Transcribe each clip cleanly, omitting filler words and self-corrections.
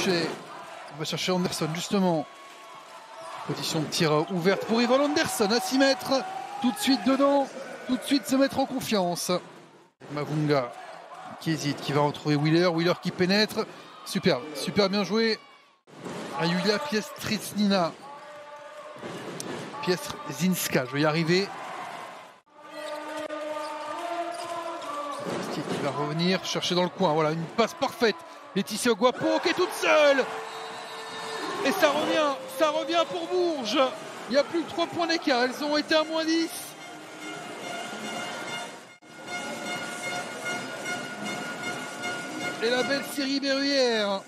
Duchet. On va chercher Anderson justement. Position de tir ouverte pour Yvonne Anderson à 6 mètres. Tout de suite dedans. Tout de suite se mettre en confiance. Mavunga qui hésite, qui va retrouver Wheeler. Wheeler qui pénètre. Superbe, super bien joué. À Yulia Piestrisnina. Piestrzinska, je vais y arriver. Qui va revenir, chercher dans le coin. Voilà, une passe parfaite. Laetitia Guapo qui est toute seule. Et ça revient pour Bourges. Il n'y a plus que 3 points d'écart. Elles ont été à moins 10. Et la belle série Berruyère.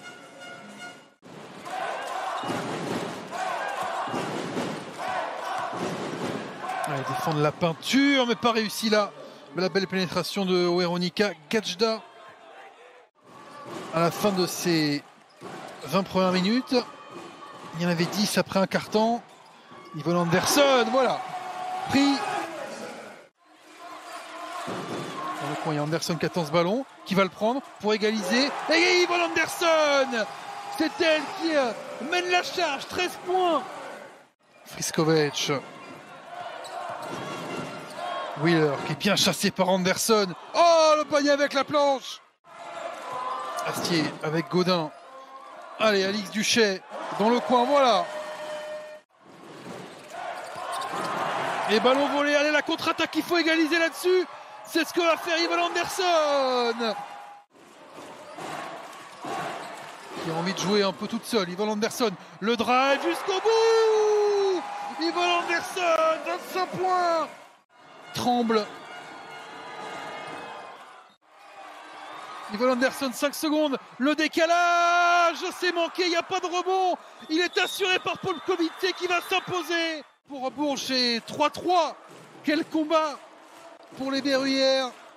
Allez, défendre la peinture, mais pas réussi là. La belle pénétration de Weronika Gajda à la fin de ces 20 premières minutes. Il y en avait 10 après un carton. Yvonne Anderson, voilà, pris. Dans le coin, il y a Anderson qui attend ce ballon, qui va le prendre pour égaliser. Et Yvonne Anderson, c'est elle qui mène la charge, 13 points. Friskovic. Wheeler qui est bien chassé par Anderson. Oh, le panier avec la planche. Astier avec Godin. Allez, Alix Duchet dans le coin, voilà. Et ballon volé, allez, la contre-attaque, il faut égaliser là-dessus. C'est ce que va faire Yvonne Anderson. Qui a envie de jouer un peu toute seule. Yvonne Anderson, le drive jusqu'au bout. Yvonne Anderson, 25 points. Tremble. Yvonne Anderson, 5 secondes. Le décalage, c'est manqué, il n'y a pas de rebond. Il est assuré par Paul Comité qui va s'imposer. Pour Bourges, c'est 3-3. Quel combat pour les Berruyères.